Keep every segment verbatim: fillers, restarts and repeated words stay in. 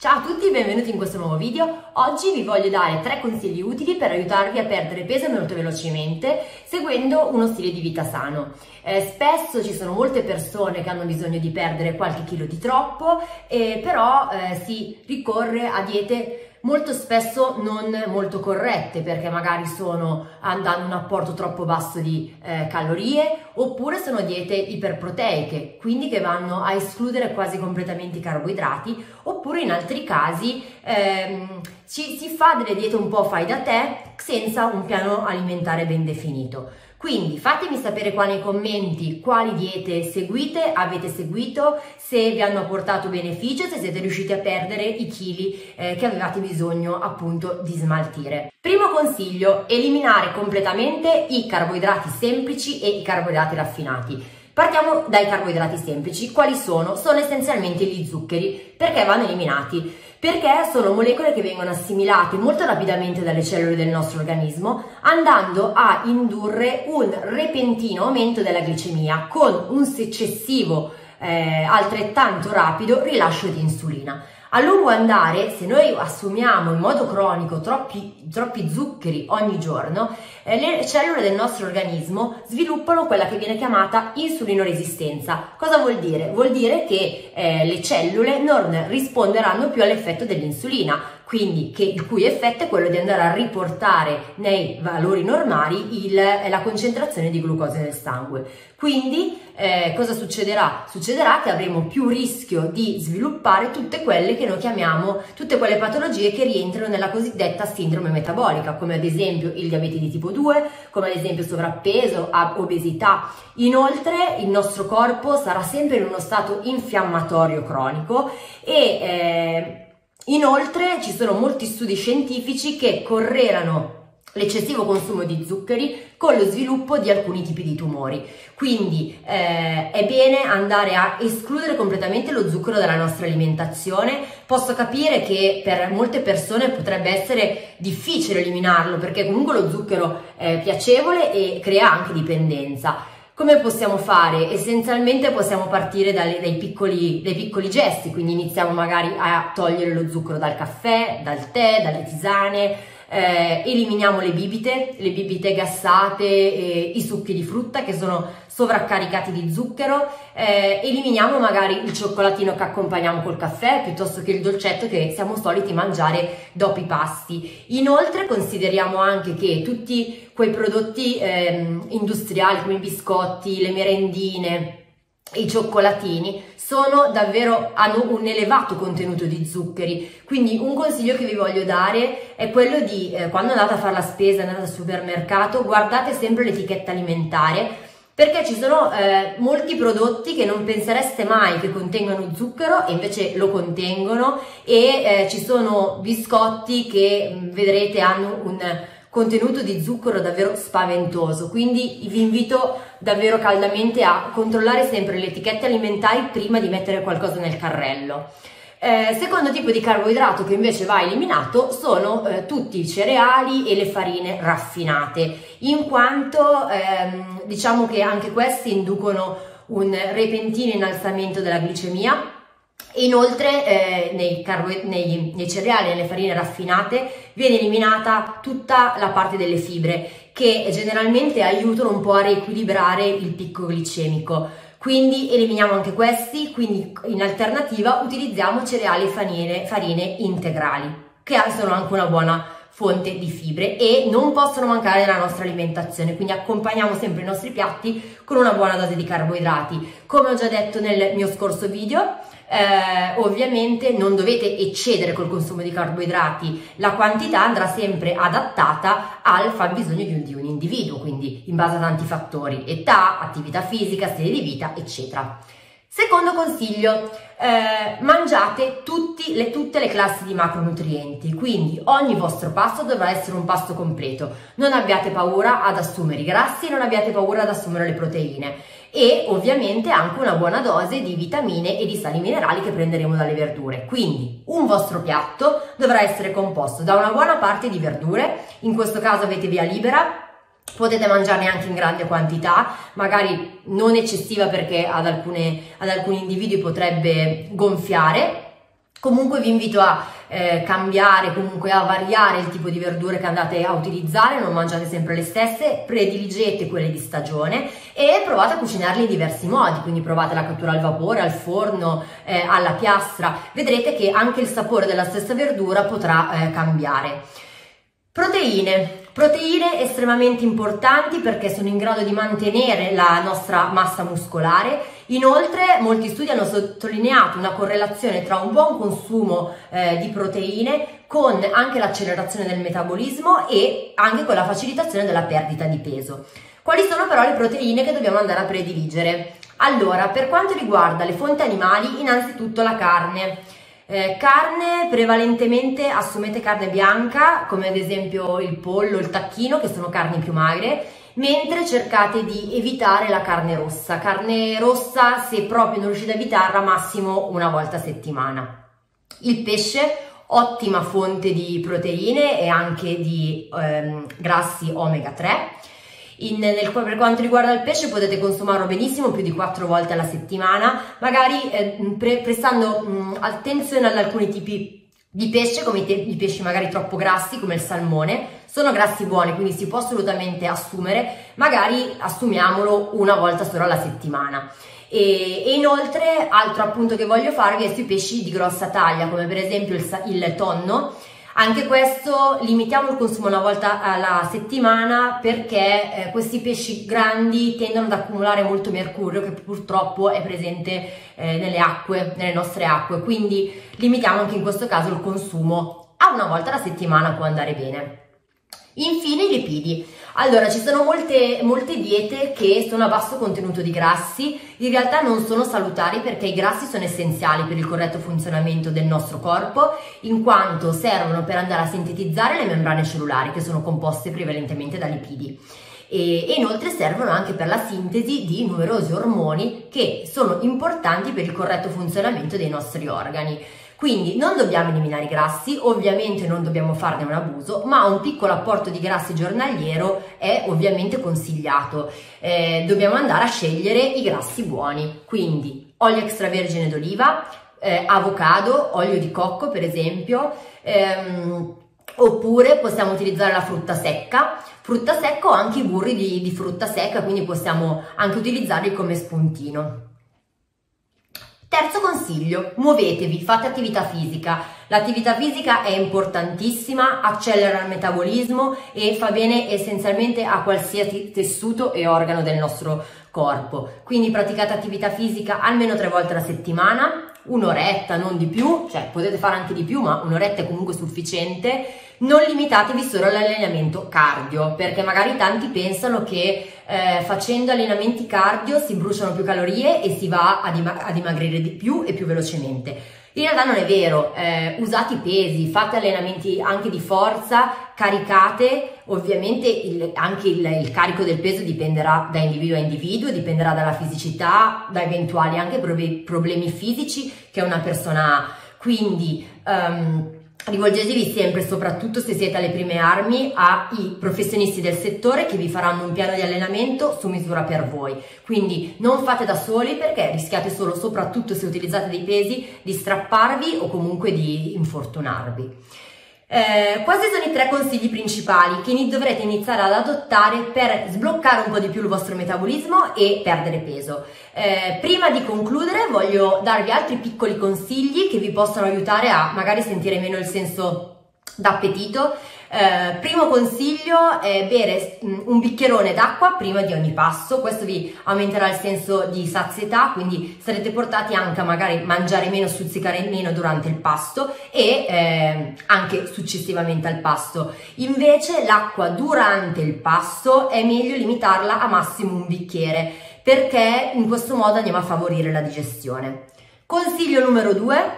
Ciao a tutti e benvenuti in questo nuovo video. Oggi vi voglio dare tre consigli utili per aiutarvi a perdere peso molto velocemente seguendo uno stile di vita sano. Eh, spesso ci sono molte persone che hanno bisogno di perdere qualche chilo di troppo, eh, però eh, si ricorre a diete molto spesso non molto corrette, perché magari sono hanno un apporto troppo basso di eh, calorie, oppure sono diete iperproteiche, quindi che vanno a escludere quasi completamente i carboidrati, oppure in altri casi ehm, ci, si fa delle diete un po' fai da te senza un piano alimentare ben definito. Quindi fatemi sapere qua nei commenti quali diete seguite, avete seguito, se vi hanno portato beneficio, se siete riusciti a perdere i chili eh, che avevate bisogno appunto di smaltire. Primo consiglio: eliminare completamente i carboidrati semplici e i carboidrati raffinati. Partiamo dai carboidrati semplici. Quali sono? Sono essenzialmente gli zuccheri. Perché vanno eliminati? Perché sono molecole che vengono assimilate molto rapidamente dalle cellule del nostro organismo, andando a indurre un repentino aumento della glicemia con un successivo eh, altrettanto rapido rilascio di insulina. A lungo andare, se noi assumiamo in modo cronico troppi, troppi zuccheri ogni giorno, eh, le cellule del nostro organismo sviluppano quella che viene chiamata insulinoresistenza. Cosa vuol dire? Vuol dire che eh, le cellule non risponderanno più all'effetto dell'insulina, quindi che, il cui effetto è quello di andare a riportare nei valori normali il, la concentrazione di glucosio nel sangue. Quindi eh, cosa succederà? Succederà che avremo più rischio di sviluppare tutte quelle che noi chiamiamo, tutte quelle patologie che rientrano nella cosiddetta sindrome metabolica, come ad esempio il diabete di tipo due, come ad esempio sovrappeso, obesità. Inoltre il nostro corpo sarà sempre in uno stato infiammatorio cronico e eh, inoltre ci sono molti studi scientifici che correlano l'eccessivo consumo di zuccheri con lo sviluppo di alcuni tipi di tumori. Quindi eh, è bene andare a escludere completamente lo zucchero dalla nostra alimentazione. Posso capire che per molte persone potrebbe essere difficile eliminarlo, perché comunque lo zucchero è piacevole e crea anche dipendenza. Come possiamo fare? Essenzialmente possiamo partire dai, dai, piccoli, dai piccoli gesti, quindi iniziamo magari a togliere lo zucchero dal caffè, dal tè, dalle tisane, eh, eliminiamo le bibite, le bibite gassate, eh, i succhi di frutta che sono sovraccaricati di zucchero, eh, eliminiamo magari il cioccolatino che accompagniamo col caffè piuttosto che il dolcetto che siamo soliti mangiare dopo i pasti. Inoltre consideriamo anche che tutti quei prodotti eh, industriali come i biscotti, le merendine, i cioccolatini sono davvero, hanno un elevato contenuto di zuccheri, quindi un consiglio che vi voglio dare è quello di eh, quando andate a fare la spesa, andate al supermercato, guardate sempre l'etichetta alimentare, perché ci sono eh, molti prodotti che non pensereste mai che contengano zucchero e invece lo contengono, e eh, ci sono biscotti che mh, vedrete hanno un contenuto di zucchero davvero spaventoso. Quindi vi invito davvero caldamente a controllare sempre le etichette alimentari prima di mettere qualcosa nel carrello. Eh, secondo tipo di carboidrato che invece va eliminato sono eh, tutti i cereali e le farine raffinate, in quanto ehm, diciamo che anche questi inducono un repentino innalzamento della glicemia. Inoltre eh, nei, nei, nei cereali e nelle farine raffinate viene eliminata tutta la parte delle fibre, che generalmente aiutano un po' a riequilibrare il picco glicemico. Quindi eliminiamo anche questi, quindi in alternativa utilizziamo cereali e farine, farine integrali, che sono anche una buona fonte di fibre e non possono mancare nella nostra alimentazione, quindi accompagniamo sempre i nostri piatti con una buona dose di carboidrati. Come ho già detto nel mio scorso video, eh, ovviamente non dovete eccedere col consumo di carboidrati, la quantità andrà sempre adattata al fabbisogno di un, di un individuo, quindi in base a tanti fattori: età, attività fisica, stile di vita, eccetera. Secondo consiglio, eh, mangiate tutti le, tutte le classi di macronutrienti, quindi ogni vostro pasto dovrà essere un pasto completo. Non abbiate paura ad assumere i grassi, non abbiate paura ad assumere le proteine, e ovviamente anche una buona dose di vitamine e di sali minerali che prenderemo dalle verdure. Quindi un vostro piatto dovrà essere composto da una buona parte di verdure, in questo caso avete via libera. Potete mangiarne anche in grande quantità, magari non eccessiva perché ad, alcune, ad alcuni individui potrebbe gonfiare, Comunque vi invito a eh, cambiare, comunque a variare il tipo di verdure che andate a utilizzare, non mangiate sempre le stesse, prediligete quelle di stagione e provate a cucinarle in diversi modi, quindi provate la cottura al vapore, al forno, eh, alla piastra, vedrete che anche il sapore della stessa verdura potrà eh, cambiare. Proteine. Proteine estremamente importanti perché sono in grado di mantenere la nostra massa muscolare. Inoltre molti studi hanno sottolineato una correlazione tra un buon consumo eh, di proteine con anche l'accelerazione del metabolismo e anche con la facilitazione della perdita di peso. Quali sono però le proteine che dobbiamo andare a prediligere? Allora, per quanto riguarda le fonti animali, innanzitutto la carne. Eh, carne, prevalentemente assumete carne bianca, come ad esempio il pollo, il tacchino, che sono carni più magre, mentre cercate di evitare la carne rossa. Carne rossa, se proprio non riuscite a evitarla, massimo una volta a settimana. Il pesce, ottima fonte di proteine e anche di ehm, grassi omega tre. In, nel, per quanto riguarda il pesce potete consumarlo benissimo più di quattro volte alla settimana, magari eh, pre, prestando mh, attenzione ad alcuni tipi di pesce, come i, te, i pesci magari troppo grassi come il salmone. Sono grassi buoni, quindi si può assolutamente assumere, magari assumiamolo una volta solo alla settimana. E, e inoltre, altro appunto che voglio farvi è sui pesci di grossa taglia, come per esempio il, il tonno. Anche questo limitiamo il consumo una volta alla settimana perché eh, questi pesci grandi tendono ad accumulare molto mercurio che purtroppo è presente eh, nelle acque, nelle nostre acque, quindi limitiamo anche in questo caso il consumo a una volta alla settimana, può andare bene. Infine i lipidi. Allora, ci sono molte, molte diete che sono a basso contenuto di grassi, in realtà non sono salutari perché i grassi sono essenziali per il corretto funzionamento del nostro corpo, in quanto servono per andare a sintetizzare le membrane cellulari che sono composte prevalentemente da lipidi. E, e inoltre servono anche per la sintesi di numerosi ormoni che sono importanti per il corretto funzionamento dei nostri organi. Quindi non dobbiamo eliminare i grassi, ovviamente non dobbiamo farne un abuso, ma un piccolo apporto di grassi giornaliero è ovviamente consigliato. Eh, dobbiamo andare a scegliere i grassi buoni, quindi olio extravergine d'oliva, eh, avocado, olio di cocco per esempio, ehm, oppure possiamo utilizzare la frutta secca, frutta secca o anche i burri di, di frutta secca, quindi possiamo anche utilizzarli come spuntino. Terzo consiglio, muovetevi, fate attività fisica. L'attività fisica è importantissima, accelera il metabolismo e fa bene essenzialmente a qualsiasi tessuto e organo del nostro corpo. Quindi praticate attività fisica almeno tre volte alla settimana, un'oretta, non di più, cioè potete fare anche di più, ma un'oretta è comunque sufficiente. Non limitatevi solo all'allenamento cardio, perché magari tanti pensano che eh, facendo allenamenti cardio si bruciano più calorie e si va a, dimag a dimagrire di più e più velocemente. In realtà non è vero, eh, usate i pesi, fate allenamenti anche di forza, caricate, ovviamente il, anche il, il carico del peso dipenderà da individuo a individuo, dipenderà dalla fisicità, da eventuali anche problemi fisici che una persona ha, quindi um, rivolgetevi sempre, soprattutto se siete alle prime armi, ai professionisti del settore che vi faranno un piano di allenamento su misura per voi. Quindi non fate da soli perché rischiate solo, soprattutto se utilizzate dei pesi, di strapparvi o comunque di infortunarvi. Eh, questi sono i tre consigli principali che dovrete iniziare ad adottare per sbloccare un po' di più il vostro metabolismo e perdere peso. Eh, prima di concludere voglio darvi altri piccoli consigli che vi possono aiutare a magari sentire meno il senso d'appetito. Eh, primo consiglio è bere un bicchierone d'acqua prima di ogni pasto, questo vi aumenterà il senso di sazietà, quindi sarete portati anche a magari mangiare meno, stuzzicare meno durante il pasto e eh, anche successivamente al pasto. Invece l'acqua durante il pasto è meglio limitarla a massimo un bicchiere, perché in questo modo andiamo a favorire la digestione. Consiglio numero due.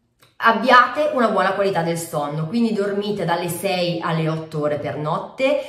Abbiate una buona qualità del sonno, quindi dormite dalle sei alle otto ore per notte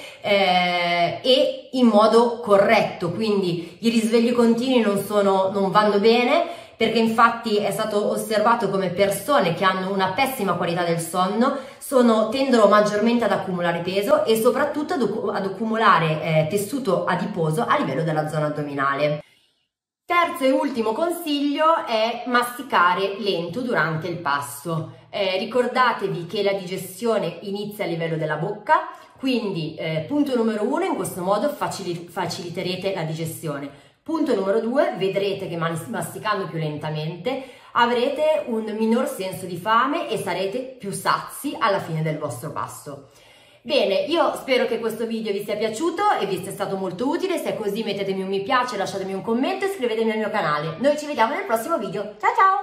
eh, e in modo corretto, quindi i risvegli continui non, sono, non vanno bene, perché infatti è stato osservato come persone che hanno una pessima qualità del sonno sono, tendono maggiormente ad accumulare peso e soprattutto ad, ad accumulare eh, tessuto adiposo a livello della zona addominale. Terzo e ultimo consiglio è masticare lento durante il pasto. Eh, ricordatevi che la digestione inizia a livello della bocca, quindi eh, punto numero uno, in questo modo facil- faciliterete la digestione. Punto numero due, vedrete che masticando più lentamente avrete un minor senso di fame e sarete più sazi alla fine del vostro pasto. Bene, io spero che questo video vi sia piaciuto e vi sia stato molto utile. Se è così mettetemi un mi piace, lasciatemi un commento e iscrivetevi al mio canale. Noi ci vediamo nel prossimo video. Ciao ciao!